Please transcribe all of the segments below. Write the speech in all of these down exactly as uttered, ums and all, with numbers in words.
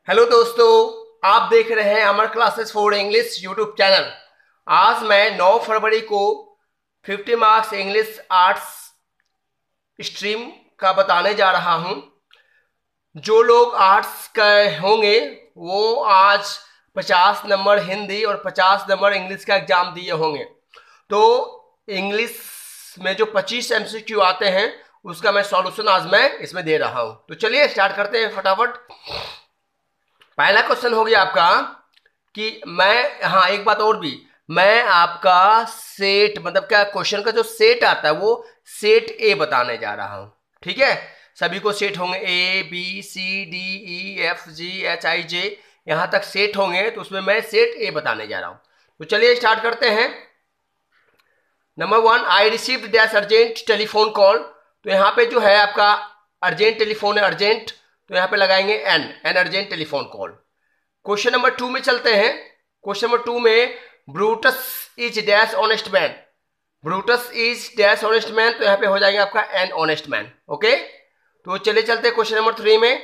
Hello दोस्तों, आप देख रहे हैं Amar classes for English YouTube channel. आज मैं नौ फरवरी को पचास मार्क्स इंग्लिश आर्ट्स स्ट्रीम का बताने जा रहा हूं। जो लोग आर्ट्स के होंगे वो आज पचास नंबर हिंदी और पचास नंबर इंग्लिश का एग्जाम दिए होंगे। तो इंग्लिश में जो पच्चीस एमसीक्यू आते हैं उसका मैं सॉल्यूशन आज मैं इसमें दे रहा हूं। तो चलिए स्टार्ट करते हैं फटाफट। पहला क्वेश्चन हो गया आपका कि मैं हाँ एक बात और भी, मैं आपका सेट मतलब क्या क्वेश्चन का जो सेट आता है वो सेट ए बताने जा रहा हूं। ठीक है, सभी को सेट होंगे A B C D E F G H I J यहां तक सेट होंगे, तो उसमें मैं सेट ए बताने जा रहा हूं। तो चलिए स्टार्ट करते हैं। Number one, I received that urgent telephone call. तो यहाँ पे जो है आपका अर्जेंट टेलीफोन है, अर्जेंट, तो यहाँ पे लगाएंगे an an urgent telephone call. Question number two में चलते हैं। क्वेश्चन नंबर टू में Brutus is dash honest man. Brutus is dash honest man, तो यहाँ पे हो जाएगा आपका एन ऑनेस्ट मैन। ओके, तो चले चलते हैं क्वेश्चन नंबर थ्री में।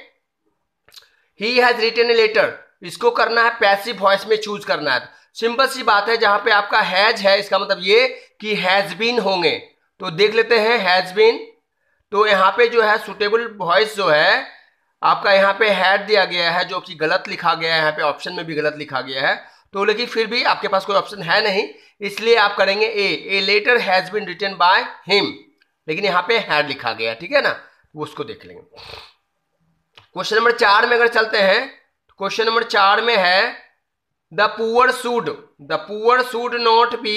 He has written a letter. इसको करना है पैसिव वॉइस में चूज करना है। सिंपल सी बात है, जहां पे आपका हैज है इसका मतलब ये कि हैज बीन होंगे। तो देख लेते हैं हैज बीन। तो यहाँ पे जो है सुटेबल वॉइस जो है आपका यहाँ पे हैड दिया गया है जो कि गलत लिखा गया है, यहाँ पे ऑप्शन में भी गलत लिखा गया है। तो लेकिन फिर भी आपके पास कोई ऑप्शन है नहीं, इसलिए आप करेंगे a a letter has been written by him, लेकिन यहाँ पे हैड लिखा गया। ठीक है ना, वो उसको देख लेंगे। क्वेश्चन नंबर चार में अगर चलते हैं, क्वेश्चन नंबर चार में है the poor should the poor should not be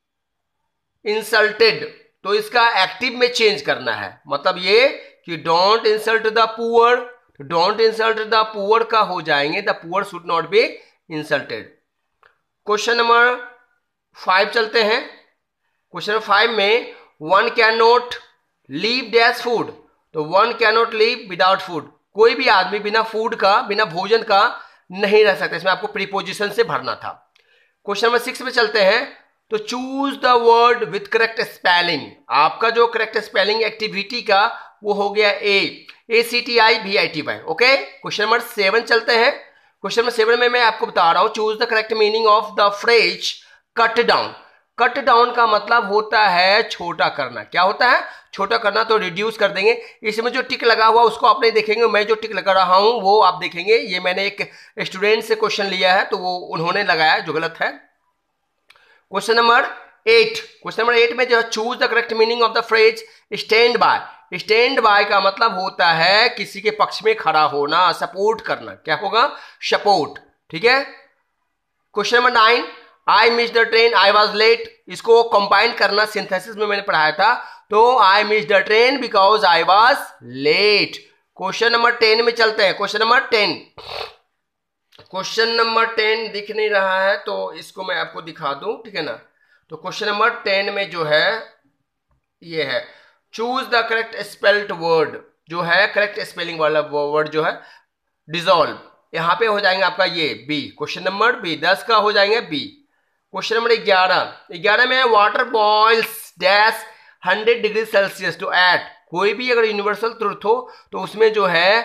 insulted. तो इसका एक्टिव में चेंज करना है, मतलब ये कि don't insult the poor. Don't insult the poor का हो जाएंगे the poor should not be insulted. Question number five चलते हैं। क्वेश्चन नंबर फाइव में one can not leave dash food. तो one can not leave without food. कोई भी आदमी बिना फूड का, बिना भोजन का नहीं रह सकता। इसमें आपको प्रीपोजिशन से भरना था। क्वेश्चन नंबर सिक्स में चलते हैं। तो choose the word with correct spelling. आपका जो करेक्ट स्पेलिंग एक्टिविटी का वो हो गया ए ए सी टी आई भी I T Y. Okay, question number seven चलते हैं। क्वेश्चन नंबर सेवन में मैं आपको बता रहा हूं choose the correct meaning of the phrase cut down. Cut down का मतलब होता है छोटा करना। क्या होता है? छोटा करना। तो रिड्यूस कर देंगे। इसमें जो टिक लगा हुआ उसको आप नहीं देखेंगे, मैं जो टिक लगा रहा हूं वो आप देखेंगे। ये मैंने एक स्टूडेंट से क्वेश्चन लिया है तो वो उन्होंने लगाया जो गलत है। Question number eight question number eight में जो है choose the correct meaning of the phrase stand by. Stand by का मतलब होता है किसी के पक्ष में खड़ा होना, सपोर्ट करना। क्या होगा? सपोर्ट। ठीक है। Question number nine, I miss the train, I was late. इसको कंबाइन करना सिंथेसिस में मैंने पढ़ाया था। तो I miss the train because I was late. Question number ten में चलते हैं। Question number ten question number ten दिख नहीं रहा है तो इसको मैं आपको दिखा दूं। ठीक है ना। तो क्वेश्चन नंबर टेन में जो है ये है choose the correct spelled word. जो है करेक्ट स्पेलिंग वाला वर्ड जो है डिजॉल्व, यहां पे हो जाएंगे आपका ये बी। क्वेश्चन नंबर बी दस का हो जाएंगे बी। क्वेश्चन नंबर ग्यारह ग्यारह में water boils dash hundred degree Celsius to at. कोई भी अगर यूनिवर्सल ट्रुथ हो तो उसमें जो है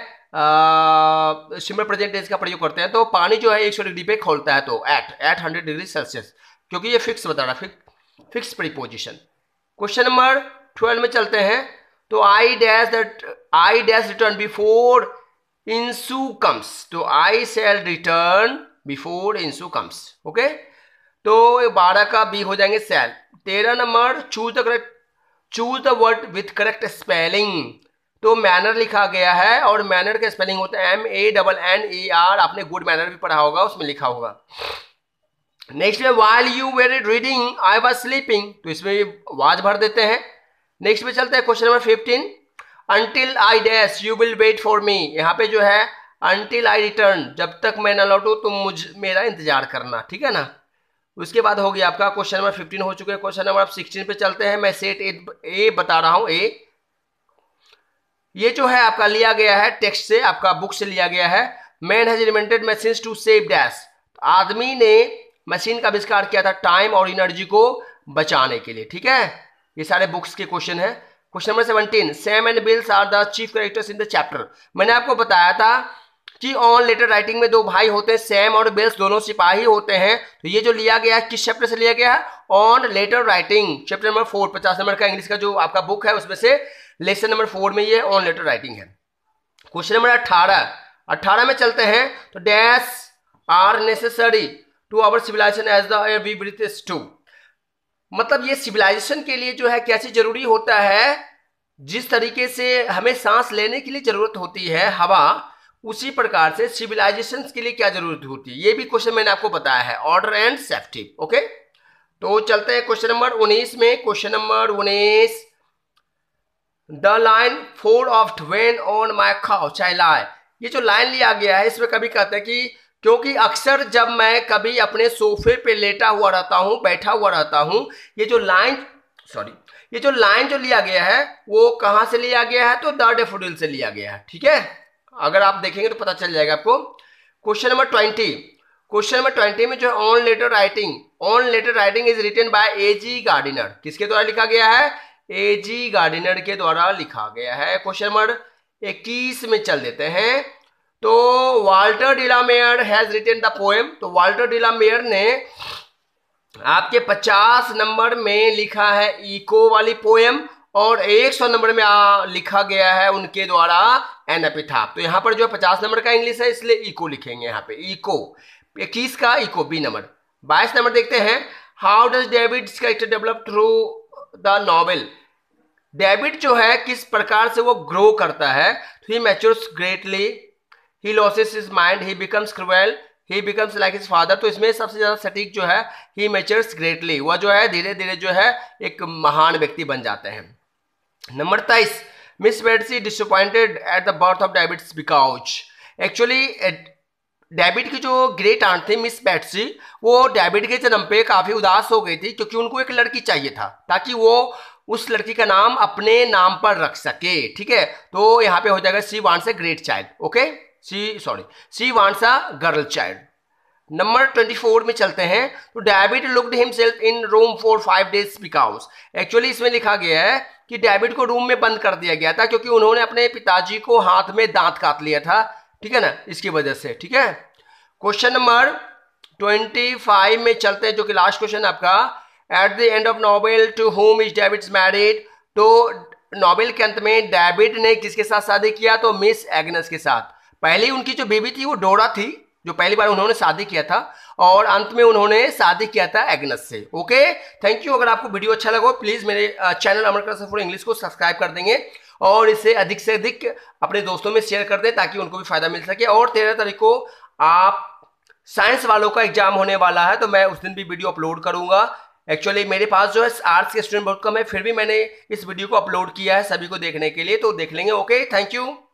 सिंपल प्रेजेंट टेंस का प्रयोग करते हैं। तो पानी जो है सौ डिग्री पे खोलता है, तो at at hundred degree Celsius, क्योंकि ये फिक्स बता रहा है, fix preposition. Question number twelve में चलते हैं। तो I dash that I dash return before इंसू कम्स। तो आई शैल रिटर्न बिफोर इंसू कम्स। ओके, तो बारह का बी हो जाएंगे शैल। तेरह नंबर choose the correct choose the word with correct spelling. तो मैनर लिखा गया है और मैनर का स्पेलिंग होता है M A double N A R. आपने गुड मैनर भी पढ़ा होगा, उसमें लिखा होगा। नेक्स्ट में while you were reading I was sleeping. तो इसमें वाज भर देते हैं। नेक्स्ट में चलते हैं question number fifteen, until I dash you will wait for me. यहाँ पे जो है अंटिल आई रिटर्न, जब तक मैं ना लौटू तुम मुझ मेरा इंतजार करना। ठीक है ना। उसके बाद हो गया आपका क्वेश्चन नंबर फिफ्टीन हो चुके हैं। क्वेश्चन नंबर आप सिक्सटीन पे चलते हैं। मैं सेट ए, ए बता रहा हूं। ए ये जो है आपका लिया गया है टेक्स्ट से, आपका बुक से लिया गया है। Man has invented machines to save dash. आदमी ने मशीन का आविष्कार किया था टाइम और एनर्जी को बचाने के लिए। ठीक है, ये सारे बुक्स के क्वेश्चन है। Question number seventeen, Sam and Bills are the chief characters in the chapter. मैंने आपको बताया था कि ऑन लेटर राइटिंग में दो भाई होते हैं, सैम और बेल्स, दोनों सिपाही होते हैं। तो ये जो लिया गया है किस चैप्टर से लिया गया है? On letter writing, chapter number four, पचास नंबर का इंग्लिश का जो आपका बुक है उसमें से लेसन नंबर फोर में ये ऑन लेटर राइटिंग है। क्वेश्चन नंबर अठारह अठारह में चलते हैं। तो dash are necessary to our civilization as the air we breathe is to, मतलब ये सिविलाइजेशन के लिए जो है क्या चीज जरूरी होता है, जिस तरीके से हमें सांस लेने के लिए जरूरत होती है हवा, उसी प्रकार से सिविलाइजेशन के लिए क्या जरूरत होती है, ये भी क्वेश्चन मैंने आपको बताया है, ऑर्डर एंड सेफ्टी। ओके, तो चलते हैं क्वेश्चन नंबर उन्नीस में। क्वेश्चन नंबर उन्नीस, the line four of when on my couch I lie, ये जो लाइन लिया गया है इसमें कभी कहते हैं कि क्योंकि अक्सर जब मैं कभी अपने सोफे पे लेटा हुआ रहता हूं, बैठा हुआ रहता हूं, ये जो लाइन सॉरी ये जो लाइन जो लिया गया है वो कहां से लिया गया है? तो द डैफोडिल से लिया गया है। ठीक है, अगर आप देखेंगे तो पता चल जाएगा आपको। Question number twenty question number twenty में जो on letter writing on letter writing is written by A G Gardiner, किसके द्वारा लिखा गया है? ए जी गार्डिनर के द्वारा लिखा गया है। क्वेश्चन नंबर इक्कीस में चल देते हैं। तो Walter de la Mare has written the poem, तो वाल्टर डिलामेयर ने आपके पचास नंबर में लिखा है इको वाली पोएम, और सौ नंबर में आ, लिखा गया है उनके द्वारा एन एपिथाफ। तो यहाँ पर जो पचास नंबर का इंग्लिश है इसलिए इको लिखेंगे यहाँ पे, इको। इक्कीस का इको बी नंबर। बाईस नंबर देखते हैं, how does David's character develop through the novel, David जो है किस प्रकार से वो ग्रो करता है? He matures greatly, he loses his mind, he becomes cruel, he becomes like his father. तो इसमें सबसे ज्यादा सटीक जो है ही मैच्योर्स ग्रेटली, वह जो है धीरे धीरे जो है एक महान व्यक्ति बन जाते हैं। नंबर तेईस, Miss Betsey disappointed at the birth of David's because, actually David की जो ग्रेट आंट थी मिस बेट्सी, वो डेविड के जन्म पे काफी उदास हो गई थी क्योंकि उनको एक लड़की चाहिए था ताकि वो उस लड़की का नाम अपने नाम पर रख सके। ठीक है, तो यहाँ पे हो जाएगा she wants a great child. Okay, she sorry she wants a girl child. Number चौबीस में चलते हैं। तो David looked himself in room for five days because, actually इसमें लिखा गया है कि डेविड को रूम में बंद कर दिया गया था क्योंकि उन्होंने अपने पिताजी को हाथ में दांत काट लिया था। ठीक है ना, इसकी वजह से। ठीक है, क्वेश्चन नंबर पच्चीस में चलते हैं जो कि लास्ट क्वेश्चन आपका। At the end of novel to home is David's married, तो नॉवेल के अंत में डेविड ने किसके साथ शादी किया? तो मिस एग्नेस के साथ। पहली उनकी जो बेबी थी वो डोरा थी, जो पहली बार उन्होंने शादी किया था, और अंत में उन्होंने शादी किया था एग्नेस से। Okay, thank you. अगर आपको वीडियो अच्छा लगा प्लीज मेरे channel Amar classes for English को सब्सक्राइब कर देंगे और इसे अधिक से अधिक अपने दोस्तों में शेयर कर दें ताकि उनको भी फायदा मिल सके। और तेरह तारीख को आप साइंस वालों का एग्जाम होने वाला है, तो मैं उस दिन भी वीडियो अपलोड करूंगा। एक्चुअली मेरे पास जो है आर्ट्स के स्टूडेंट बहुत कम है, फिर भी मैंने इस वीडियो को अपलोड किया है सभी को देखने के लिए, तो देख लेंगे। Okay, thank you.